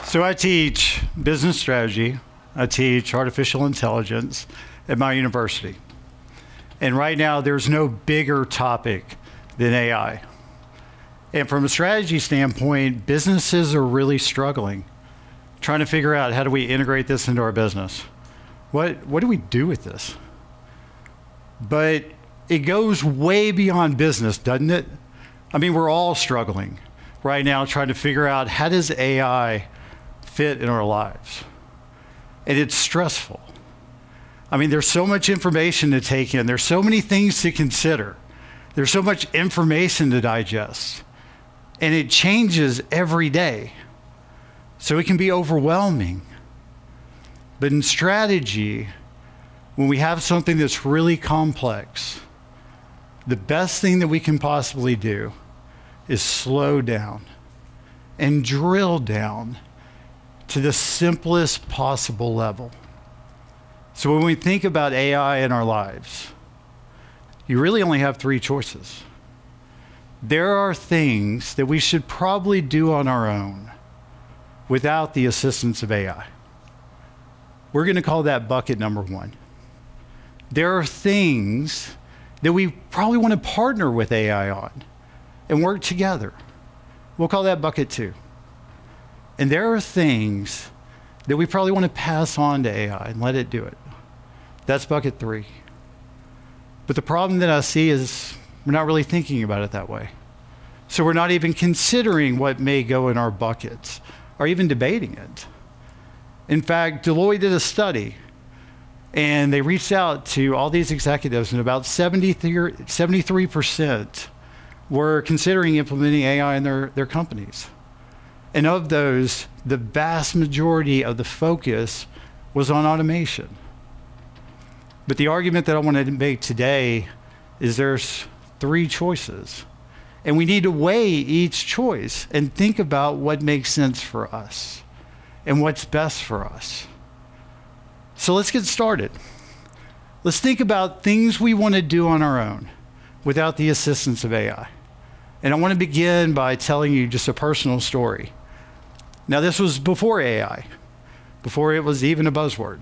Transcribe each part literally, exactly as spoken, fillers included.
So I teach business strategy. I teach artificial intelligence at my university. And right now, there's no bigger topic than A I. And from a strategy standpoint, businesses are really struggling, trying to figure out how do we integrate this into our business? What, what do we do with this? But it goes way beyond business, doesn't it? I mean, we're all struggling right now trying to figure out how does A I fit in our lives? And it's stressful. I mean, there's so much information to take in. There's so many things to consider. There's so much information to digest. And it changes every day. So it can be overwhelming. But in strategy, when we have something that's really complex, the best thing that we can possibly do is slow down and drill down to the simplest possible level. So when we think about A I in our lives, you really only have three choices. There are things that we should probably do on our own without the assistance of A I. We're going to call that bucket number one. There are things that we probably want to partner with A I on and work together. We'll call that bucket two. And there are things that we probably want to pass on to A I and let it do it. That's bucket three. But the problem that I see is we're not really thinking about it that way. So we're not even considering what may go in our buckets or even debating it. In fact, Deloitte did a study and they reached out to all these executives and about seventy-three percent were considering implementing A I in their, their companies. And of those, the vast majority of the focus was on automation. But the argument that I want to make today is there's three choices. And we need to weigh each choice and think about what makes sense for us and what's best for us. So let's get started. Let's think about things we want to do on our own without the assistance of A I. And I want to begin by telling you just a personal story. Now, this was before A I, before it was even a buzzword.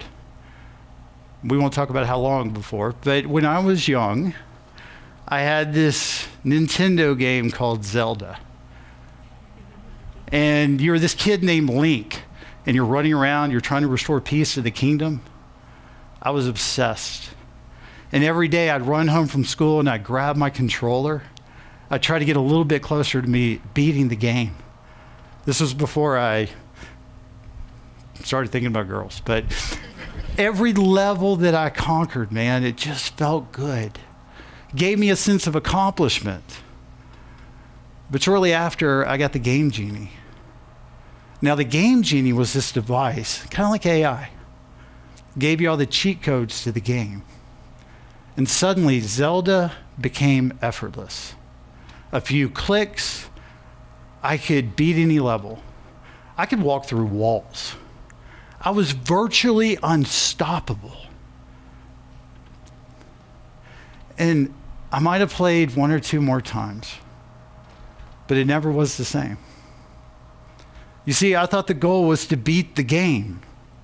We won't talk about how long before, but when I was young, I had this Nintendo game called Zelda. And you're this kid named Link, and you're running around, you're trying to restore peace to the kingdom. I was obsessed. And every day I'd run home from school and I'd grab my controller. I'd try to get a little bit closer to me beating the game. This was before I started thinking about girls, but every level that I conquered, man, it just felt good. Gave me a sense of accomplishment. But shortly after, I got the Game Genie. Now, the Game Genie was this device, kind of like A I. Gave you all the cheat codes to the game. And suddenly, Zelda became effortless. A few clicks, I could beat any level. I could walk through walls. I was virtually unstoppable. And I might have played one or two more times, but it never was the same. You see, I thought the goal was to beat the game.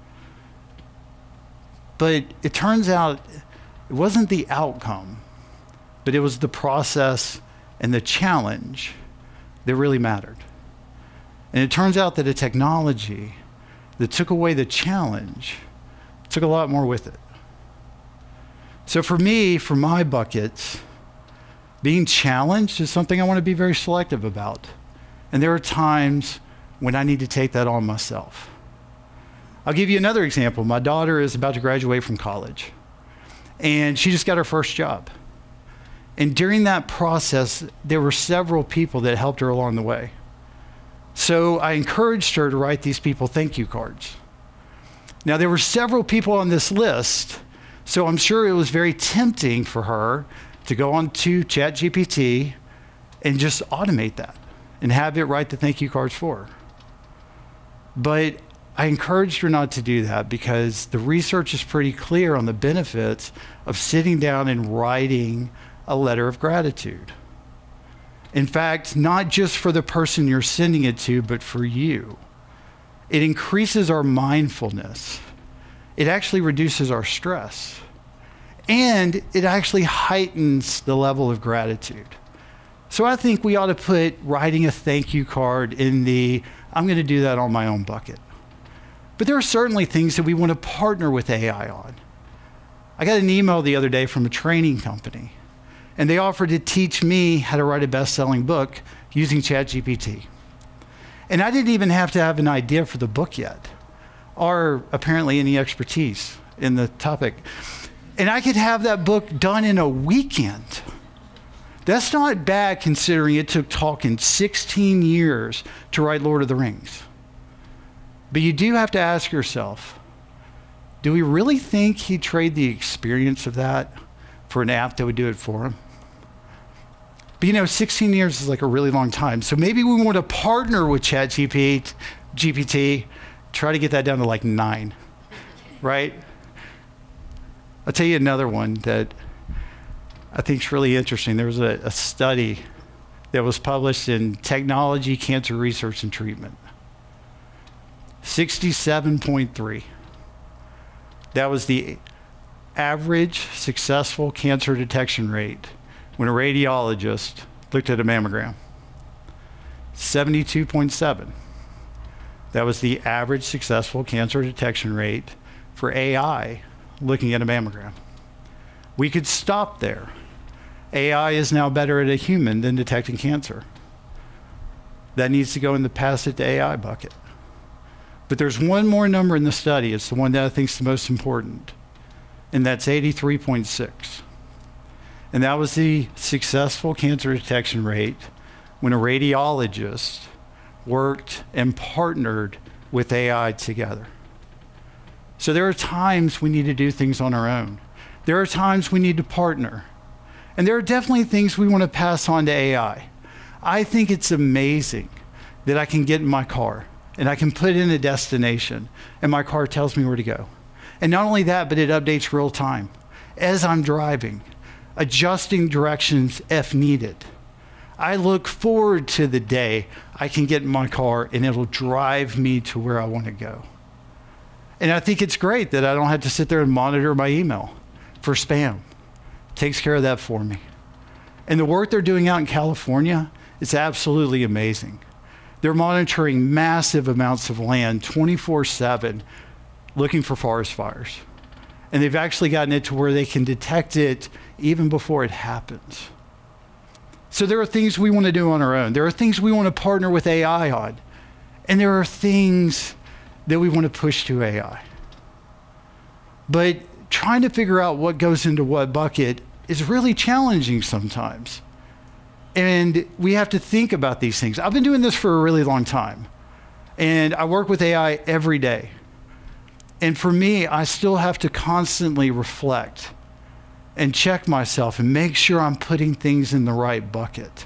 But it turns out it wasn't the outcome, but it was the process and the challenge that really mattered. And it turns out that a technology that took away the challenge took a lot more with it. So for me, for my buckets, being challenged is something I want to be very selective about. And there are times when I need to take that on myself. I'll give you another example. My daughter is about to graduate from college, and she just got her first job. And during that process, there were several people that helped her along the way. So I encouraged her to write these people thank you cards. Now, there were several people on this list, so I'm sure it was very tempting for her to go on to ChatGPT and just automate that and have it write the thank you cards for her. But I encouraged her not to do that because the research is pretty clear on the benefits of sitting down and writing a letter of gratitude. In fact, not just for the person you're sending it to, but for you. It increases our mindfulness. It actually reduces our stress. And it actually heightens the level of gratitude. So I think we ought to put writing a thank you card in the, I'm going to do that on my own bucket. But there are certainly things that we want to partner with A I on. I got an email the other day from a training company, and they offered to teach me how to write a best-selling book using ChatGPT. And I didn't even have to have an idea for the book yet, or apparently any expertise in the topic. And I could have that book done in a weekend. That's not bad considering it took Tolkien sixteen years to write Lord of the Rings. But you do have to ask yourself, do we really think he'd trade the experience of that for an app that would do it for him? But you know, sixteen years is like a really long time. So maybe we want to partner with ChatGPT, G P T, try to get that down to like nine, right? I'll tell you another one that I think is really interesting. There was a, a study that was published in Technology, Cancer Research and Treatment. sixty-seven point three. That was the average successful cancer detection rate when a radiologist looked at a mammogram. seventy-two point seven. That was the average successful cancer detection rate for A I looking at a mammogram. We could stop there. A I is now better at a human than detecting cancer. That needs to go in the pass it to A I bucket. But there's one more number in the study. It's the one that I think is the most important, and that's eighty-three point six. And that was the successful cancer detection rate when a radiologist worked and partnered with A I together. So there are times we need to do things on our own. There are times we need to partner. And there are definitely things we want to pass on to A I. I think it's amazing that I can get in my car and I can put in a destination and my car tells me where to go. And not only that, but it updates real time as I'm driving, adjusting directions if needed. I look forward to the day I can get in my car and it'll drive me to where I want to go. And I think it's great that I don't have to sit there and monitor my email for spam. It takes care of that for me. And the work they're doing out in California is absolutely amazing. They're monitoring massive amounts of land twenty-four seven, looking for forest fires. And they've actually gotten it to where they can detect it even before it happens. So there are things we want to do on our own. There are things we want to partner with A I on. And there are things that we want to push to A I. But trying to figure out what goes into what bucket is really challenging sometimes. And we have to think about these things. I've been doing this for a really long time. And I work with A I every day. And for me, I still have to constantly reflect and check myself and make sure I'm putting things in the right bucket.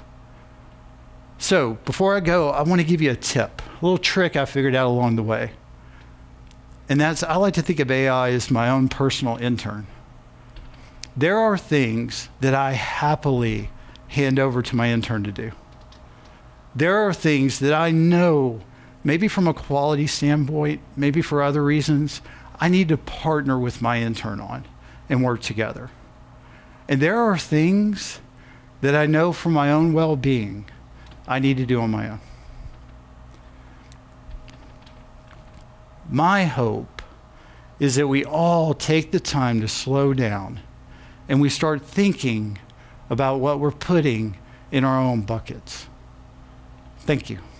So before I go, I want to give you a tip, a little trick I figured out along the way. And that's, I like to think of A I as my own personal intern. There are things that I happily hand over to my intern to do. There are things that I know, maybe from a quality standpoint, maybe for other reasons, I need to partner with my intern on and work together. And there are things that I know for my own well-being I need to do on my own. My hope is that we all take the time to slow down and we start thinking about what we're putting in our own buckets. Thank you.